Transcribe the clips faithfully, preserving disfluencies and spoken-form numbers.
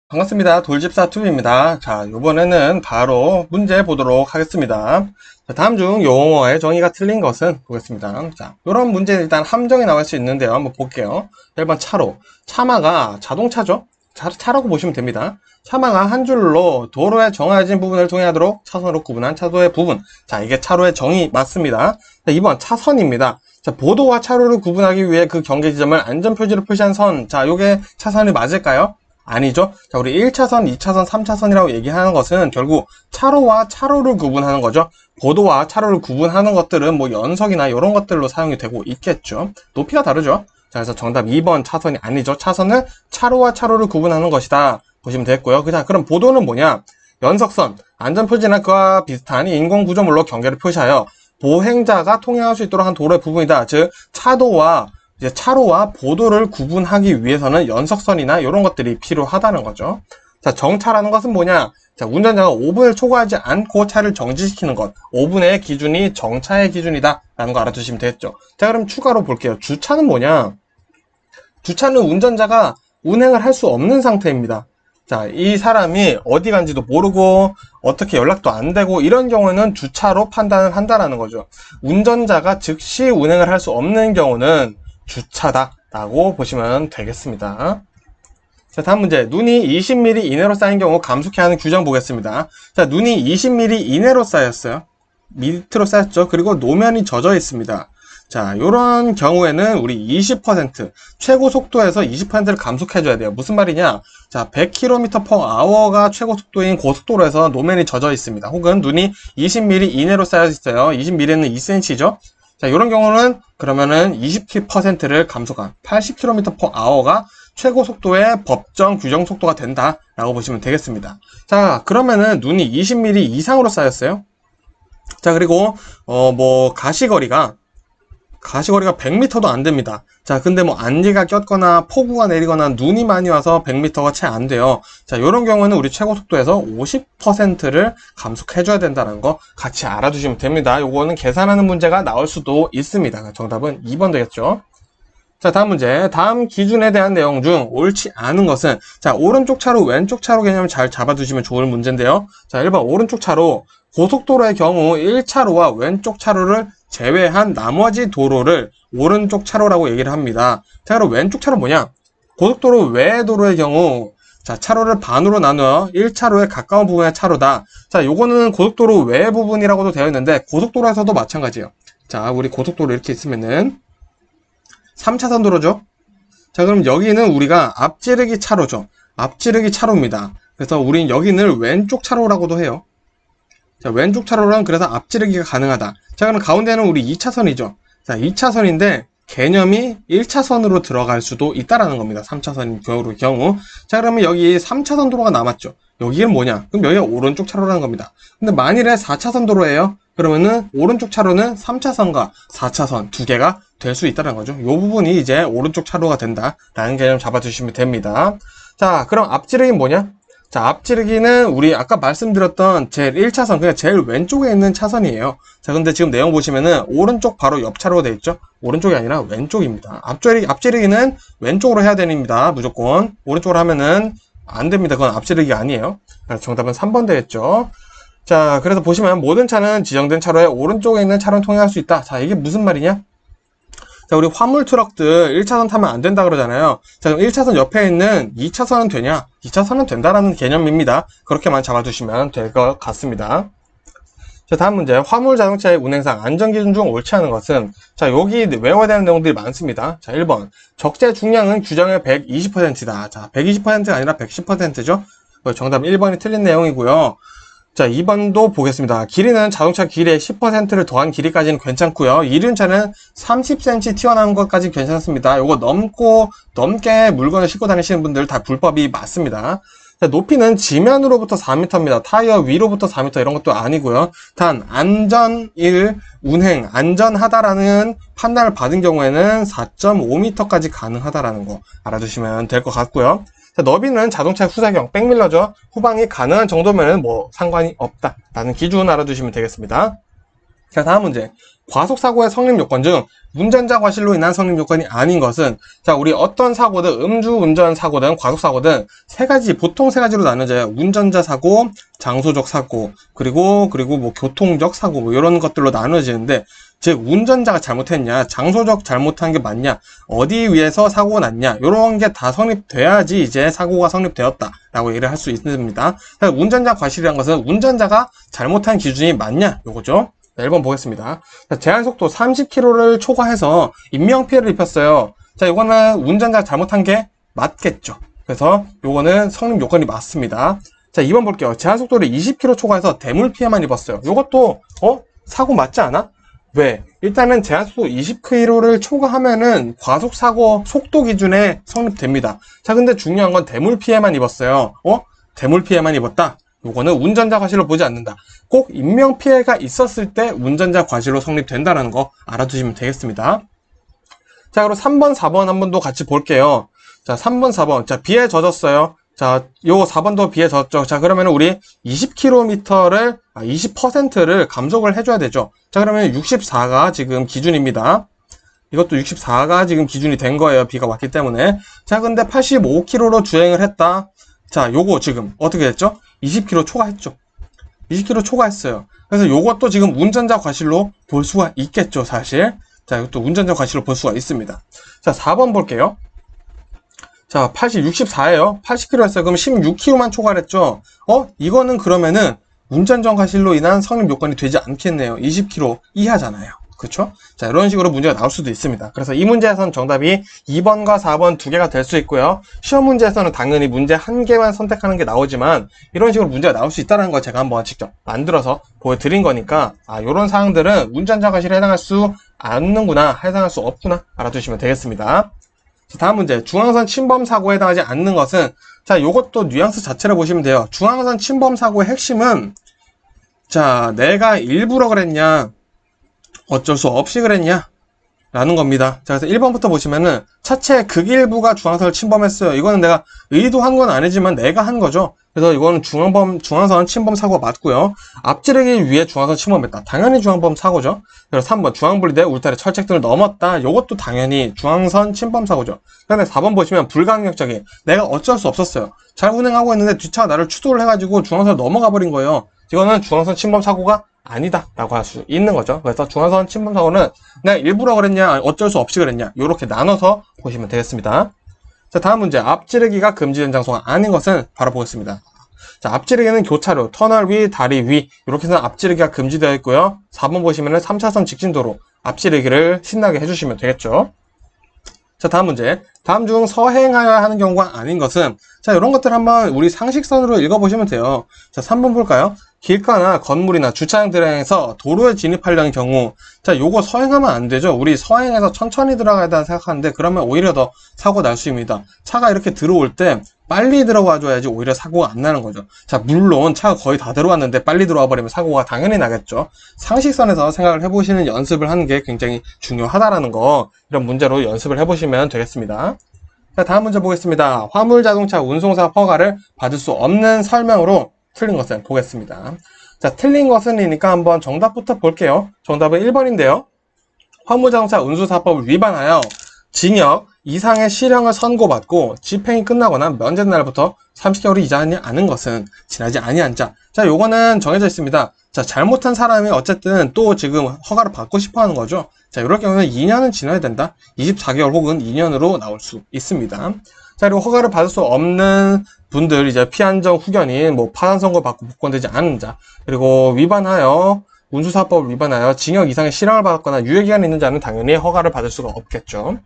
반갑습니다. 돌집사 투비입니다. 자, 요번에는 바로 문제 보도록 하겠습니다. 자, 다음 중 용어의 정의가 틀린 것은 보겠습니다. 자, 요런 문제 일단 함정이 나올 수 있는데요. 한번 볼게요. 일 번 차로. 차마가 자동차죠? 차, 차라고 보시면 됩니다. 차마가 한 줄로 도로에 정해진 부분을 통행하도록 차선으로 구분한 차도의 부분. 자, 이게 차로의 정의 맞습니다. 자, 이 번 차선입니다. 자, 보도와 차로를 구분하기 위해 그 경계 지점을 안전표지로 표시한 선. 자, 요게 차선이 맞을까요? 아니죠. 자, 우리 일 차선, 이 차선, 삼 차선이라고 얘기하는 것은 결국 차로와 차로를 구분하는 거죠. 보도와 차로를 구분하는 것들은 뭐 연석이나 이런 것들로 사용이 되고 있겠죠. 높이가 다르죠. 자, 그래서 정답 이 번 차선이 아니죠. 차선은 차로와 차로를 구분하는 것이다 보시면 되겠고요. 자, 그럼 보도는 뭐냐? 연석선, 안전표지나 그와 비슷한 인공구조물로 경계를 표시하여 보행자가 통행할 수 있도록 한 도로의 부분이다. 즉 차도와 이제 차로와 보도를 구분하기 위해서는 연석선이나 이런 것들이 필요하다는 거죠. 자, 정차라는 것은 뭐냐? 자, 운전자가 오 분을 초과하지 않고 차를 정지시키는 것. 오 분의 기준이 정차의 기준이다 라는 거 알아두시면 되겠죠. 자, 그럼 추가로 볼게요. 주차는 뭐냐? 주차는 운전자가 운행을 할 수 없는 상태입니다. 자, 이 사람이 어디 간지도 모르고 어떻게 연락도 안 되고 이런 경우에는 주차로 판단을 한다라는 거죠. 운전자가 즉시 운행을 할 수 없는 경우는 주차다 라고 보시면 되겠습니다. 자, 다음 문제. 눈이 이십 밀리미터 이내로 쌓인 경우 감속해야 하는 규정 보겠습니다. 자, 눈이 이십 밀리미터 이내로 쌓였어요. 밑으로 쌓였죠. 그리고 노면이 젖어 있습니다. 자, 요런 경우에는 우리 이십 퍼센트 최고 속도에서 이십 퍼센트를 감속해줘야 돼요. 무슨 말이냐? 자, 백 킬로미터 퍼 아워가 최고 속도인 고속도로에서 노면이 젖어 있습니다. 혹은 눈이 이십 밀리미터 이내로 쌓여 있어요. 이십 밀리미터는 이 센티미터죠. 자, 이런 경우는 그러면은 이십 퍼센트를 감소한 팔십 킬로미터 퍼 아워가 최고 속도의 법정 규정 속도가 된다라고 보시면 되겠습니다. 자, 그러면은 눈이 이십 밀리미터 이상으로 쌓였어요. 자, 그리고 어 뭐 가시거리가 가시거리가 백 미터도 안 됩니다. 자, 근데 뭐 안개가 꼈거나 폭우가 내리거나 눈이 많이 와서 백 미터가 채 안 돼요. 자, 이런 경우에는 우리 최고 속도에서 오십 퍼센트를 감속해줘야 된다는 거 같이 알아두시면 됩니다. 요거는 계산하는 문제가 나올 수도 있습니다. 정답은 이 번 되겠죠. 자, 다음 문제. 다음 기준에 대한 내용 중 옳지 않은 것은, 자, 오른쪽 차로, 왼쪽 차로 개념을 잘 잡아두시면 좋을 문제인데요. 자, 일 번 오른쪽 차로. 고속도로의 경우 일 차로와 왼쪽 차로를 제외한 나머지 도로를 오른쪽 차로라고 얘기를 합니다. 자, 그럼 왼쪽 차로 뭐냐? 고속도로 외의 도로의 경우, 자, 차로를 반으로 나누어 일 차로에 가까운 부분의 차로다. 자, 요거는 고속도로 외의 부분이라고도 되어 있는데, 고속도로에서도 마찬가지예요. 자, 우리 고속도로 이렇게 있으면은, 삼 차선 도로죠? 자, 그럼 여기는 우리가 앞지르기 차로죠. 앞지르기 차로입니다. 그래서 우린 여기는 왼쪽 차로라고도 해요. 자, 왼쪽 차로는 그래서 앞지르기가 가능하다. 자, 그럼 가운데는 우리 이 차선이죠. 자, 이 차선인데 개념이 일 차선으로 들어갈 수도 있다라는 겁니다. 삼 차선인 경우. 자, 그러면 여기 삼 차선 도로가 남았죠. 여기는 뭐냐? 그럼 여기가 오른쪽 차로라는 겁니다. 근데 만일에 사 차선 도로예요. 그러면은 오른쪽 차로는 삼 차선과 사 차선 두 개가 될 수 있다는 거죠. 이 부분이 이제 오른쪽 차로가 된다라는 개념 잡아주시면 됩니다. 자, 그럼 앞지르기는 뭐냐? 자, 앞지르기는 우리 아까 말씀드렸던 제일 일 차선, 그냥 제일 왼쪽에 있는 차선이에요. 자, 근데 지금 내용 보시면은 오른쪽 바로 옆 차로로 되어 있죠? 오른쪽이 아니라 왼쪽입니다. 앞지르기, 앞지르기는 왼쪽으로 해야 됩니다. 무조건. 오른쪽으로 하면은 안 됩니다. 그건 앞지르기가 아니에요. 그래서 정답은 삼 번 되겠죠? 자, 그래서 보시면 모든 차는 지정된 차로에 오른쪽에 있는 차로는 통행할 수 있다. 자, 이게 무슨 말이냐? 자, 우리 화물 트럭들 일 차선 타면 안 된다 그러잖아요. 자, 그럼 일 차선 옆에 있는 이 차선은 되냐? 이 차선은 된다라는 개념입니다. 그렇게만 잡아두시면 될 것 같습니다. 자, 다음 문제. 화물 자동차의 운행상 안전기준 중 옳지 않은 것은, 자, 여기 외워야 되는 내용들이 많습니다. 자, 일 번. 적재 중량은 규정의 백이십 퍼센트다. 자, 백이십 퍼센트가 아니라 백십 퍼센트죠? 정답 일 번이 틀린 내용이고요. 자, 이 번도 보겠습니다. 길이는 자동차 길이의 십 퍼센트를 더한 길이까지는 괜찮고요. 이륜차는 삼십 센티미터 튀어나온 것까지 괜찮습니다. 요거 넘고, 넘게 물건을 싣고 다니시는 분들 다 불법이 맞습니다. 자, 높이는 지면으로부터 사 미터입니다. 타이어 위로부터 사 미터 이런 것도 아니고요. 단, 안전일, 운행, 안전하다라는 판단을 받은 경우에는 사 점 오 미터까지 가능하다라는 거 알아두시면 될 것 같고요. 자, 너비는 자동차 후사경, 백밀러죠. 후방이 가능한 정도면은 뭐 상관이 없다라는 기준 알아두시면 되겠습니다. 자, 다음 문제. 과속사고의 성립 요건 중 운전자 과실로 인한 성립 요건이 아닌 것은, 자, 우리 어떤 사고든 음주운전 사고든 과속사고든 세 가지, 보통 세 가지로 나눠져요. 운전자 사고, 장소적 사고, 그리고 그리고 뭐 교통적 사고, 뭐 이런 것들로 나눠지는데, 즉 운전자가 잘못했냐, 장소적 잘못한 게 맞냐, 어디 위에서 사고가 났냐, 이런 게 다 성립돼야지 이제 사고가 성립되었다라고 얘기를 할 수 있습니다. 운전자 과실이란 것은 운전자가 잘못한 기준이 맞냐, 요거죠. 자, 일 번 보겠습니다. 자, 제한속도 삼십 킬로미터를 초과해서 인명피해를 입혔어요. 자, 이거는 운전자가 잘못한 게 맞겠죠. 그래서 요거는 성립 요건이 맞습니다. 자, 이 번 볼게요. 제한속도를 이십 킬로미터 초과해서 대물피해만 입었어요. 요것도 어? 사고 맞지 않아? 왜? 일단은 제한속도 이십 킬로미터를 초과하면은 과속사고 속도 기준에 성립됩니다. 자, 근데 중요한 건 대물피해만 입었어요. 어? 대물피해만 입었다? 요거는 운전자 과실로 보지 않는다. 꼭 인명피해가 있었을 때 운전자 과실로 성립된다는 거 알아두시면 되겠습니다. 자, 그리고 삼 번, 사 번 한 번 더 같이 볼게요. 자, 삼 번, 사 번. 자, 비에 젖었어요. 자, 요 사 번도 비에 젖었죠. 자, 그러면 우리 이십 킬로미터를, 아, 이십 퍼센트를 감속을 해줘야 되죠. 자, 그러면 육십사가 지금 기준입니다. 이것도 육십사가 지금 기준이 된 거예요. 비가 왔기 때문에. 자, 근데 팔십오 킬로미터로 주행을 했다. 자, 요거 지금 어떻게 됐죠? 이십 킬로미터 초과했죠. 이십 킬로미터 초과했어요. 그래서 요것도 지금 운전자 과실로 볼 수가 있겠죠, 사실. 자, 이것도 운전자 과실로 볼 수가 있습니다. 자, 사 번 볼게요. 자, 팔십, 육십사예요. 팔십 킬로미터 했어요. 그럼 십육 킬로미터만 초과를 했죠. 어? 이거는 그러면은 운전자 과실로 인한 성립 요건이 되지 않겠네요. 이십 킬로미터 이하잖아요. 그쵸? 자, 이런 식으로 문제가 나올 수도 있습니다. 그래서 이 문제에서는 정답이 이 번과 사 번 두 개가 될 수 있고요. 시험 문제에서는 당연히 문제 한 개만 선택하는 게 나오지만 이런 식으로 문제가 나올 수 있다는 걸 제가 한번 직접 만들어서 보여드린 거니까, 아, 이런 사항들은 운전자 과실에 해당할 수 않는구나, 해당할 수 없구나 알아두시면 되겠습니다. 자, 다음 문제. 중앙선 침범 사고에 해당하지 않는 것은, 자, 요것도 뉘앙스 자체를 보시면 돼요. 중앙선 침범 사고의 핵심은, 자, 내가 일부러 그랬냐, 어쩔 수 없이 그랬냐 라는 겁니다. 자, 그래서 일 번부터 보시면은 차체 극일부가 중앙선을 침범했어요. 이거는 내가 의도한 건 아니지만 내가 한 거죠. 그래서 이거는 중앙범, 중앙선 침범 사고가 맞고요. 앞지르기 위해 중앙선 침범했다. 당연히 중앙범 사고죠. 그래서 삼 번 중앙분리대 울타리 철책 등을 넘었다. 이것도 당연히 중앙선 침범 사고죠. 그다음에 사 번 보시면 불가항력적인, 내가 어쩔 수 없었어요. 잘 운행하고 있는데 뒷차가 나를 추돌을 해가지고 중앙선을 넘어가 버린 거예요. 이거는 중앙선 침범 사고가 아니다 라고 할 수 있는 거죠. 그래서 중앙선 침범 사고는 내가 일부러 그랬냐, 어쩔 수 없이 그랬냐, 이렇게 나눠서 보시면 되겠습니다. 자, 다음 문제. 앞지르기가 금지된 장소가 아닌 것은 바로 보겠습니다. 자, 앞지르기는 교차로, 터널 위, 다리 위, 이렇게 해서 앞지르기가 금지되어 있고요. 사 번 보시면은 삼 차선 직진도로 앞지르기를 신나게 해주시면 되겠죠. 자, 다음 문제. 다음 중 서행하여야 하는 경우가 아닌 것은, 자, 이런 것들 한번 우리 상식선으로 읽어보시면 돼요. 자, 삼 번 볼까요? 길가나 건물이나 주차장 들어가서 도로에 진입하려는 경우, 자, 요거 서행하면 안 되죠. 우리 서행해서 천천히 들어가야 된다 생각하는데, 그러면 오히려 더 사고 날 수 있습니다. 차가 이렇게 들어올 때 빨리 들어와 줘야지 오히려 사고가 안 나는 거죠. 자, 물론 차가 거의 다 들어왔는데 빨리 들어와 버리면 사고가 당연히 나겠죠. 상식선에서 생각을 해보시는 연습을 하는 게 굉장히 중요하다라는 거, 이런 문제로 연습을 해보시면 되겠습니다. 자, 다음 문제 보겠습니다. 화물자동차 운송사 허가를 받을 수 없는 설명으로 틀린 것은 보겠습니다. 자, 틀린 것은이니까 한번 정답부터 볼게요. 정답은 일 번인데요. 화물자동차 운수사법을 위반하여 징역 이상의 실형을 선고받고 집행이 끝나거나 면제된 날부터 삼십 개월이 이상하지 않은 것은 지나지 아니한 자. 자, 요거는 정해져 있습니다. 자, 잘못한 사람이 어쨌든 또 지금 허가를 받고 싶어 하는 거죠. 자, 이럴 경우는 이 년은 지나야 된다. 이십사 개월 혹은 이 년으로 나올 수 있습니다. 자, 그리고 허가를 받을 수 없는 분들, 이제 피한정 후견인, 뭐 파산 선고 받고 복권되지 않은 자, 그리고 위반하여 운수사법을 위반하여 징역 이상의 실형을 받았거나 유예기간이 있는 자는 당연히 허가를 받을 수가 없겠죠.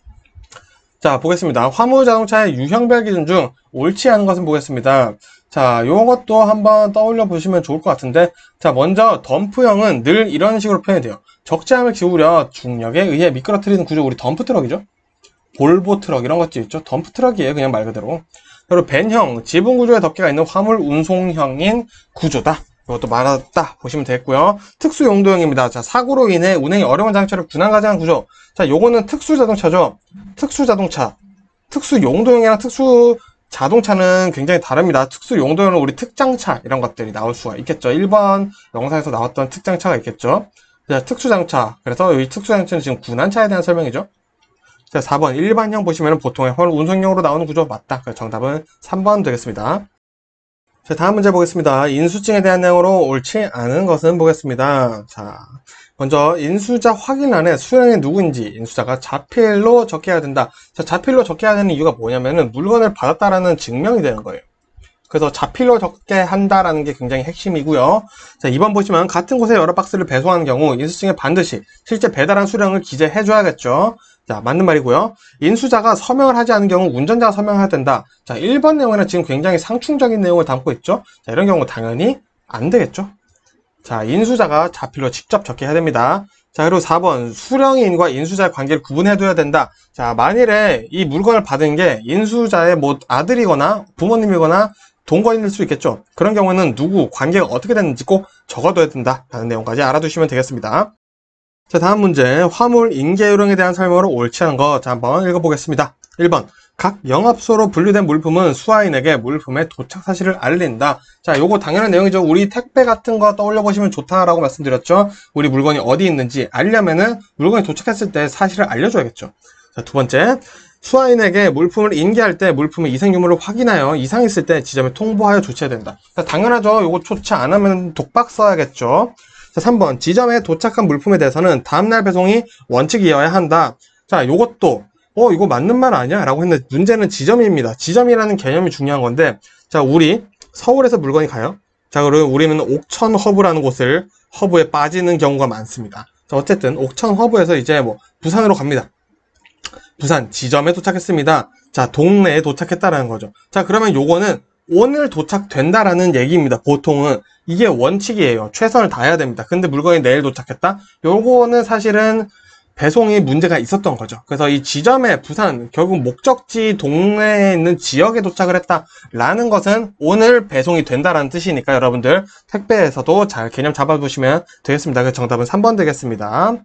자, 보겠습니다. 화물자동차의 유형별 기준 중 옳지 않은 것은 보겠습니다. 자, 요것도 한번 떠올려 보시면 좋을 것 같은데, 자, 먼저 덤프형은 늘 이런 식으로 표현이 돼요. 적재함을 기울여 중력에 의해 미끄러뜨리는 구조, 우리 덤프트럭이죠. 볼보 트럭 이런 것도 있죠. 덤프트럭이에요, 그냥 말 그대로. 그리고 벤형, 지붕 구조에 덮개가 있는 화물 운송형인 구조다. 이것도 말았다 보시면 되겠고요. 특수 용도형입니다. 자, 사고로 인해 운행이 어려운 장치를 분할가져가는 구조. 자, 요거는 특수 자동차죠. 특수 자동차. 특수 용도형이랑 특수 자동차는 굉장히 다릅니다. 특수 용도형은 우리 특장차 이런 것들이 나올 수가 있겠죠. 일 번 영상에서 나왔던 특장차가 있겠죠. 자, 특수자동차. 그래서 이 특수자동차는 지금 군한차에 대한 설명이죠. 자, 사 번 일반형 보시면 보통의 운송용으로 나오는 구조 맞다. 그래서 정답은 삼 번 되겠습니다. 자, 다음 문제 보겠습니다. 인수증에 대한 내용으로 옳지 않은 것은 보겠습니다. 자, 먼저 인수자 확인란에 수령이 누구인지 인수자가 자필로 적혀야 된다. 자, 자필로 적혀야 되는 이유가 뭐냐면은 물건을 받았다라는 증명이 되는 거예요. 그래서 자필로 적게 한다라는 게 굉장히 핵심이고요. 자, 이 번 보시면 같은 곳에 여러 박스를 배송하는 경우 인수증에 반드시 실제 배달한 수량을 기재해 줘야겠죠. 자, 맞는 말이고요. 인수자가 서명을 하지 않은 경우 운전자가 서명해야 된다. 자, 일 번 내용에는 지금 굉장히 상충적인 내용을 담고 있죠. 자, 이런 경우 당연히 안 되겠죠. 자, 인수자가 자필로 직접 적게 해야 됩니다. 자, 그리고 사 번 수령인과 인수자의 관계를 구분해둬야 된다. 자, 만일에 이 물건을 받은 게 인수자의 뭐 아들이거나 부모님이거나 동거인일 수 있겠죠. 그런 경우는 누구, 관계가 어떻게 됐는지 꼭 적어둬야 된다 라는 내용까지 알아두시면 되겠습니다. 자, 다음 문제 화물 인계요령에 대한 설명으로 옳지 않은 것. 자, 한번 읽어보겠습니다. 일 번 각 영업소로 분류된 물품은 수화인에게 물품의 도착 사실을 알린다. 자, 요거 당연한 내용이죠. 우리 택배 같은 거 떠올려 보시면 좋다라고 말씀드렸죠. 우리 물건이 어디 있는지 알려면은 물건이 도착했을 때 사실을 알려줘야겠죠. 자, 두 번째 수화인에게 물품을 인계할 때 물품의 이상 유무를 확인하여 이상이 있을 때 지점에 통보하여 조치해야 된다. 자, 당연하죠. 요거 조치 안 하면 독박 써야겠죠. 자, 삼 번 지점에 도착한 물품에 대해서는 다음날 배송이 원칙이어야 한다. 자, 요것도 어 이거 맞는 말 아니야? 라고 했는데 문제는 지점입니다. 지점이라는 개념이 중요한 건데 자, 우리 서울에서 물건이 가요. 자, 그리고 우리는 옥천 허브라는 곳을 허브에 빠지는 경우가 많습니다. 자, 어쨌든 옥천 허브에서 이제 뭐 부산으로 갑니다. 부산 지점에 도착했습니다. 자, 동네에 도착했다라는 거죠. 자, 그러면 요거는 오늘 도착된다라는 얘기입니다. 보통은 이게 원칙이에요. 최선을 다해야 됩니다. 근데 물건이 내일 도착했다? 요거는 사실은 배송이 문제가 있었던 거죠. 그래서 이 지점에 부산, 결국 목적지 동네에 있는 지역에 도착을 했다라는 것은 오늘 배송이 된다라는 뜻이니까 여러분들 택배에서도 잘 개념 잡아보시면 되겠습니다. 그래서 정답은 삼 번 되겠습니다.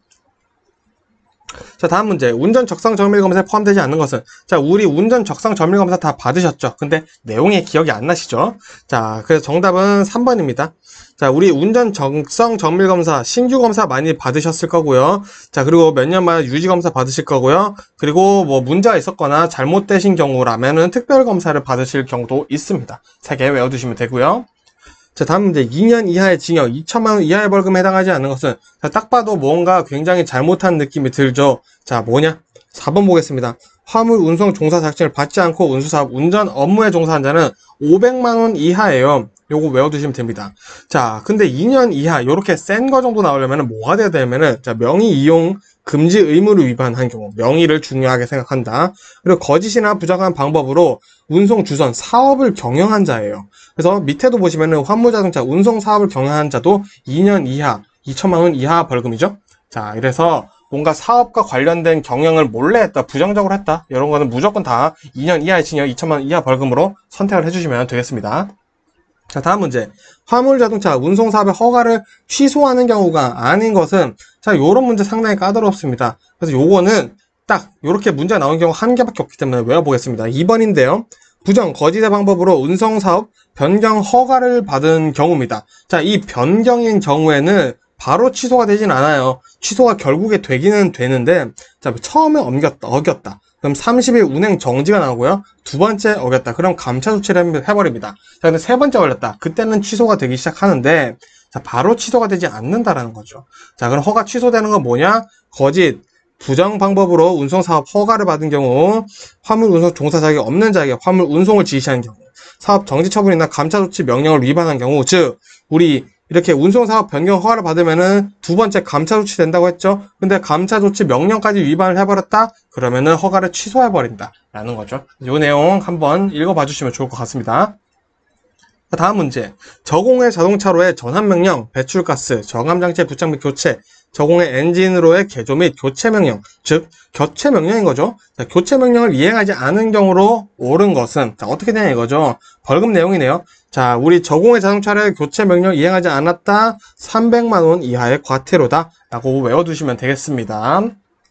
자, 다음 문제 운전 적성 정밀 검사에 포함되지 않는 것은 자, 우리 운전 적성 정밀 검사 다 받으셨죠. 근데 내용이 기억이 안 나시죠. 자, 그래서 정답은 삼 번입니다. 자, 우리 운전 적성 정밀 검사 신규 검사 많이 받으셨을 거고요. 자, 그리고 몇 년마다 유지 검사 받으실 거고요. 그리고 뭐 문제가 있었거나 잘못되신 경우라면은 특별 검사를 받으실 경우도 있습니다. 세 개 외워두시면 되고요. 자, 다음 문제 이 년 이하의 징역 이천만 원 이하의 벌금에 해당하지 않는 것은 자, 딱 봐도 뭔가 굉장히 잘못한 느낌이 들죠. 자, 뭐냐? 사 번 보겠습니다. 화물 운송 종사 자격증을 받지 않고 운수사업 운전 업무에 종사한 자는 오백만 원 이하예요. 요거 외워두시면 됩니다. 자, 근데 이 년 이하 요렇게 센 거 정도 나오려면 뭐가 돼야 되냐면은 자, 명의 이용 금지 의무를 위반한 경우 명의를 중요하게 생각한다. 그리고 거짓이나 부정한 방법으로 운송 주선 사업을 경영한 자예요. 그래서 밑에도 보시면은 화물자동차 운송 사업을 경영한 자도 이 년 이하 이천만 원 이하 벌금이죠. 자, 그래서 뭔가 사업과 관련된 경영을 몰래 했다, 부정적으로 했다, 이런 거는 무조건 다 이 년 이하의 징역 이천만 원 이하 벌금으로 선택을 해주시면 되겠습니다. 자, 다음 문제 화물자동차 운송사업의 허가를 취소하는 경우가 아닌 것은 자, 요런 문제 상당히 까다롭습니다. 그래서 요거는 딱 요렇게 문제가 나온 경우 한 개밖에 없기 때문에 외워보겠습니다. 이 번인데요 부정, 거짓의 방법으로 운송사업 변경 허가를 받은 경우입니다. 자, 이 변경인 경우에는 바로 취소가 되진 않아요. 취소가 결국에 되기는 되는데 자, 처음에 어겼다, 어겼다. 그럼 삼십 일 운행 정지가 나오고요. 두 번째 어겼다. 그럼 감차 조치를 해버립니다. 자, 근데 세 번째 걸렸다. 그때는 취소가 되기 시작하는데 자, 바로 취소가 되지 않는다라는 거죠. 자, 그럼 허가 취소되는 건 뭐냐? 거짓, 부정 방법으로 운송사업 허가를 받은 경우, 화물 운송 종사 자격이 없는 자에게 화물 운송을 지시한 경우, 사업 정지 처분이나 감차 조치 명령을 위반한 경우, 즉 우리 이렇게 운송사업 변경 허가를 받으면은 두 번째 감차 조치 된다고 했죠. 근데 감차 조치 명령까지 위반을 해버렸다? 그러면은 허가를 취소해버린다 라는 거죠. 이 내용 한번 읽어봐 주시면 좋을 것 같습니다. 다음 문제 저공해 자동차로의 전환명령, 배출가스, 저감장치의 부착 및 교체, 저공해 엔진으로의 개조 및 교체 명령, 즉 교체 명령인 거죠. 자, 교체 명령을 이행하지 않은 경우로 옳은 것은 자, 어떻게 되냐 이거죠. 벌금 내용이네요. 자, 우리 저공해 자동차로의 교체 명령 이행하지 않았다, 삼백만 원 이하의 과태료다 라고 외워두시면 되겠습니다.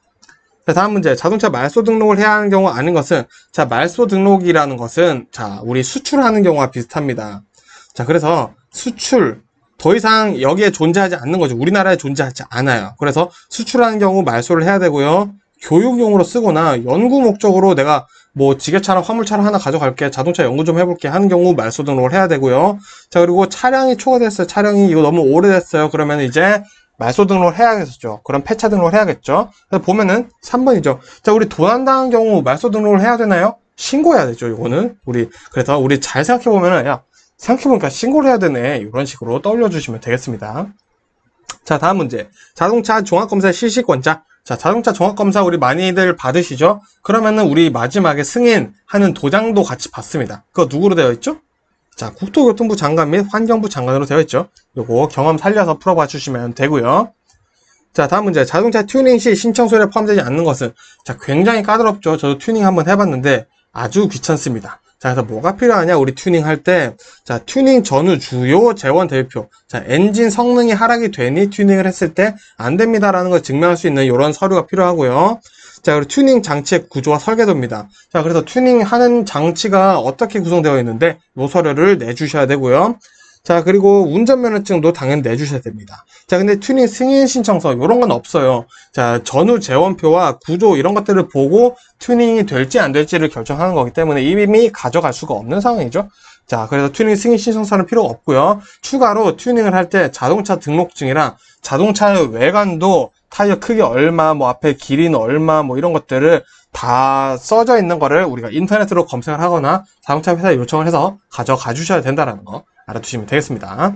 자, 다음 문제 자동차 말소 등록을 해야 하는 경우 아닌 것은 자, 말소 등록이라는 것은 자, 우리 수출하는 경우와 비슷합니다. 자, 그래서 수출, 더 이상 여기에 존재하지 않는 거죠. 우리나라에 존재하지 않아요. 그래서 수출하는 경우 말소를 해야 되고요. 교육용으로 쓰거나 연구 목적으로 내가 뭐 지게차나 화물차를 하나 가져갈게, 자동차 연구 좀 해볼게 하는 경우 말소 등록을 해야 되고요. 자, 그리고 차량이 초과됐어요. 차량이 이거 너무 오래됐어요. 그러면 이제 말소 등록을 해야겠죠. 그럼 폐차 등록을 해야겠죠. 그래서 보면은 삼 번이죠. 자, 우리 도난당한 경우 말소 등록을 해야 되나요? 신고해야 되죠. 이거는 우리 그래서 우리 잘 생각해 보면은 야 생각해보니까 신고를 해야 되네. 이런 식으로 떠올려 주시면 되겠습니다. 자, 다음 문제. 자동차 종합검사 실시권자. 자, 자동차 종합검사 우리 많이들 받으시죠? 그러면은 우리 마지막에 승인하는 도장도 같이 받습니다. 그거 누구로 되어 있죠? 자, 국토교통부 장관 및 환경부 장관으로 되어 있죠. 요거 경험 살려서 풀어봐 주시면 되고요. 자, 다음 문제. 자동차 튜닝 시 신청서에 포함되지 않는 것은? 자, 굉장히 까다롭죠. 저도 튜닝 한번 해봤는데 아주 귀찮습니다. 자, 그래서 뭐가 필요하냐? 우리 튜닝 할 때, 자, 튜닝 전후 주요 재원 대표. 자, 엔진 성능이 하락이 되니 튜닝을 했을 때 안 됩니다라는 걸 증명할 수 있는 이런 서류가 필요하고요. 자, 그리고 튜닝 장치의 구조와 설계도입니다. 자, 그래서 튜닝 하는 장치가 어떻게 구성되어 있는데, 이 서류를 내주셔야 되고요. 자, 그리고 운전면허증도 당연히 내주셔야 됩니다. 자, 근데 튜닝 승인 신청서 이런 건 없어요. 자, 전후 재원표와 구조 이런 것들을 보고 튜닝이 될지 안 될지를 결정하는 거기 때문에 이미 가져갈 수가 없는 상황이죠. 자, 그래서 튜닝 승인 신청서는 필요가 없고요. 추가로 튜닝을 할 때 자동차 등록증이랑 자동차의 외관도 타이어 크기 얼마, 뭐 앞에 길이는 얼마, 뭐 이런 것들을 다 써져 있는 거를 우리가 인터넷으로 검색을 하거나 자동차 회사에 요청을 해서 가져가 주셔야 된다는 거 알아두시면 되겠습니다.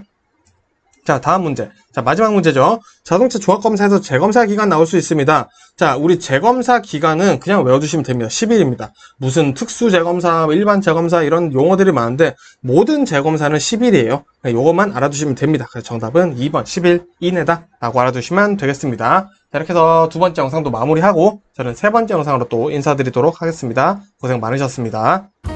자, 다음 문제. 자, 마지막 문제죠. 자동차 종합검사에서 재검사 기간 나올 수 있습니다. 자, 우리 재검사 기간은 그냥 외워두시면 됩니다. 십 일입니다. 무슨 특수 재검사, 일반 재검사 이런 용어들이 많은데 모든 재검사는 십 일이에요. 요것만 알아두시면 됩니다. 그래서 정답은 이 번 십 일 이내다 라고 알아두시면 되겠습니다. 자, 이렇게 해서 두 번째 영상도 마무리하고 저는 세 번째 영상으로 또 인사드리도록 하겠습니다. 고생 많으셨습니다.